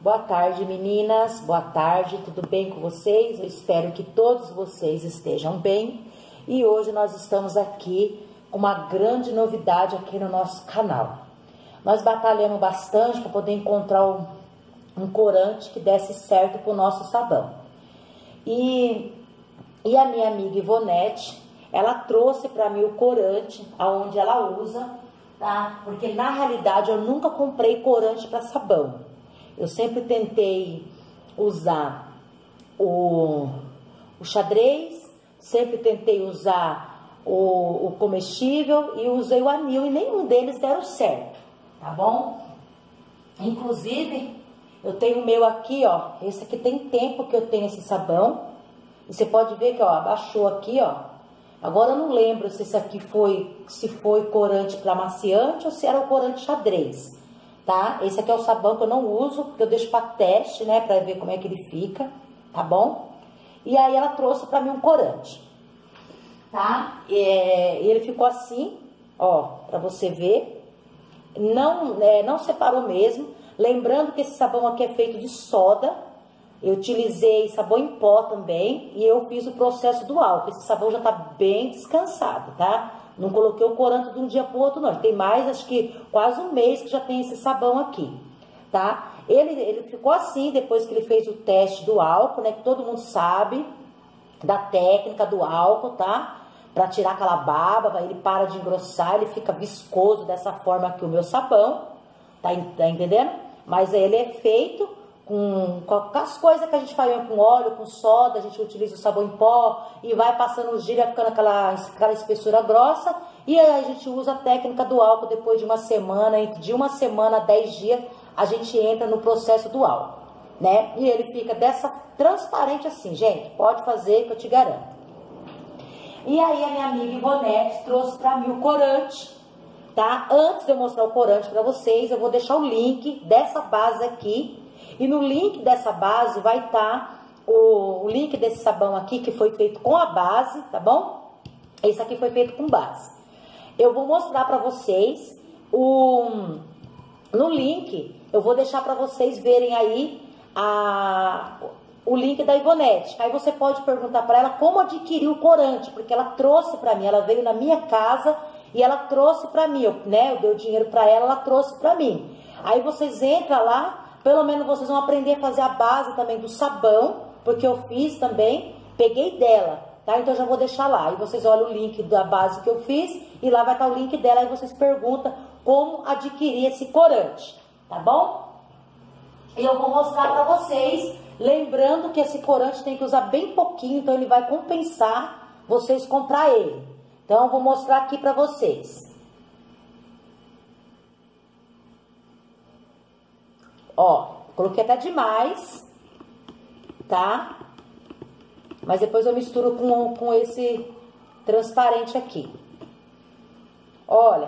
Boa tarde, meninas. Boa tarde, tudo bem com vocês? Eu espero que todos vocês estejam bem. E hoje nós estamos aqui com uma grande novidade aqui no nosso canal. Nós batalhamos bastante para poder encontrar um corante que desse certo para o nosso sabão. E a minha amiga Ivonete, ela trouxe para mim o corante, aonde ela usa, tá? Porque na realidade eu nunca comprei corante para sabão. Eu sempre tentei usar o xadrez, sempre tentei usar o comestível e usei o anil e nenhum deles deram certo, tá bom? Inclusive, eu tenho o meu aqui, ó, esse aqui tem tempo que eu tenho esse sabão. E você pode ver que, ó, abaixou aqui, ó. Agora eu não lembro se esse aqui foi corante para amaciante ou se era o corante xadrez. Tá? Esse aqui é o sabão que eu não uso, porque eu deixo para teste, né, para ver como é que ele fica, tá bom? E aí ela trouxe para mim um corante, tá? E ele ficou assim, ó, para você ver. Não separou mesmo. Lembrando que esse sabão aqui é feito de soda. Eu utilizei sabão em pó também e eu fiz o processo do álcool. Esse sabão já tá bem descansado, tá? Não coloquei o corante de um dia para o outro, não. Tem mais, acho que quase um mês que já tem esse sabão aqui, tá? Ele ficou assim depois que ele fez o teste do álcool, né? Que todo mundo sabe da técnica do álcool, tá? Para tirar aquela baba, ele para de engrossar, ele fica viscoso dessa forma aqui o meu sabão, tá entendendo? Mas ele é feito com as coisas que a gente faz com óleo, com soda, a gente utiliza o sabão em pó e vai passando os dias, vai ficando aquela espessura grossa, e aí a gente usa a técnica do álcool depois de uma semana, de uma semana a 10 dias, a gente entra no processo do álcool, né? E ele fica dessa transparente assim, gente, pode fazer que eu te garanto. E aí a minha amiga Ivonete trouxe pra mim o corante, tá? Antes de eu mostrar o corante pra vocês, eu vou deixar o link dessa base aqui. E no link dessa base vai estar o link desse sabão aqui, que foi feito com a base, tá bom? Esse aqui foi feito com base. Eu vou mostrar pra vocês no link, eu vou deixar pra vocês verem aí o link da Ivonete. Aí você pode perguntar pra ela como adquirir o corante, porque ela trouxe pra mim, ela veio na minha casa e ela trouxe pra mim, eu dei o dinheiro pra ela, ela trouxe pra mim. Aí vocês entram lá. Pelo menos vocês vão aprender a fazer a base também do sabão, porque eu fiz também, peguei dela, tá? Então eu já vou deixar lá. E vocês olham o link da base que eu fiz e lá vai estar o link dela. Aí vocês perguntam como adquirir esse corante, tá bom? E eu vou mostrar pra vocês, lembrando que esse corante tem que usar bem pouquinho, então ele vai compensar vocês comprar ele. Então eu vou mostrar aqui pra vocês. Ó, coloquei até demais, tá? Mas depois eu misturo com esse transparente aqui. Olha,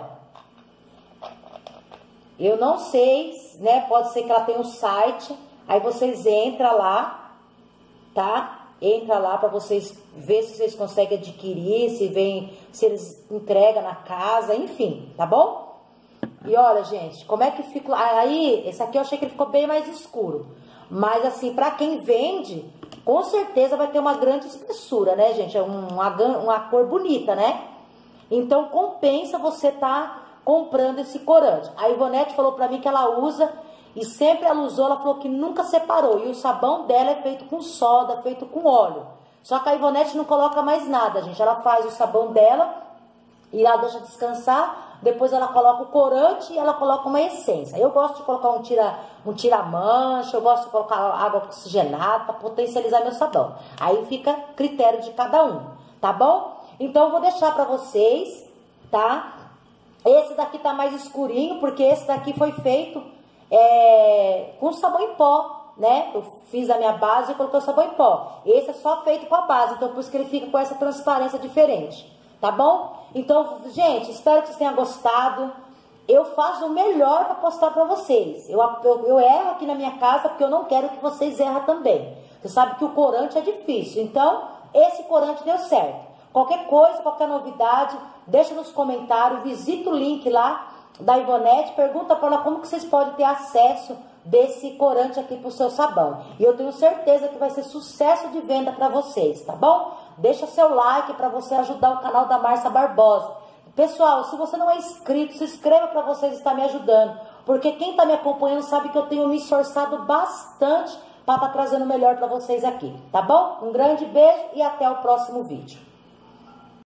eu não sei, né? Pode ser que ela tenha um site, aí vocês entram lá, tá? Entra lá para vocês ver se vocês conseguem adquirir, se eles entregam na casa, enfim, tá bom? E olha, gente, como é que fica... Aí, esse aqui eu achei que ele ficou bem mais escuro. Mas, assim, pra quem vende, com certeza vai ter uma grande espessura, né, gente? É uma cor bonita, né? Então, compensa você tá comprando esse corante. A Ivonete falou pra mim que ela usa, e sempre ela usou, ela falou que nunca separou. E o sabão dela é feito com soda, feito com óleo. Só que a Ivonete não coloca mais nada, gente. Ela faz o sabão dela e ela deixa descansar. Depois ela coloca o corante e ela coloca uma essência. Eu gosto de colocar um tira-mancha, eu gosto de colocar água oxigenada para potencializar meu sabão. Aí fica critério de cada um, tá bom? Então eu vou deixar para vocês, tá? Esse daqui tá mais escurinho, porque esse daqui foi feito com sabão em pó, né? Eu fiz a minha base e coloquei o sabão em pó. Esse é só feito com a base, então por isso que ele fica com essa transparência diferente, tá bom? Então, gente, espero que vocês tenham gostado. Eu faço o melhor para postar para vocês. Eu erro aqui na minha casa porque eu não quero que vocês errem também. Você sabe que o corante é difícil. Então, esse corante deu certo. Qualquer coisa, qualquer novidade, deixa nos comentários. Visita o link lá da Ivonete. Pergunta para ela como que vocês podem ter acesso desse corante aqui pro seu sabão. E eu tenho certeza que vai ser sucesso de venda para vocês, tá bom? Deixa seu like para você ajudar o canal da Márcia Barbosa. Pessoal, se você não é inscrito, se inscreva para vocês estar me ajudando. Porque quem está me acompanhando sabe que eu tenho me esforçado bastante para estar trazendo o melhor para vocês aqui, tá bom? Um grande beijo e até o próximo vídeo.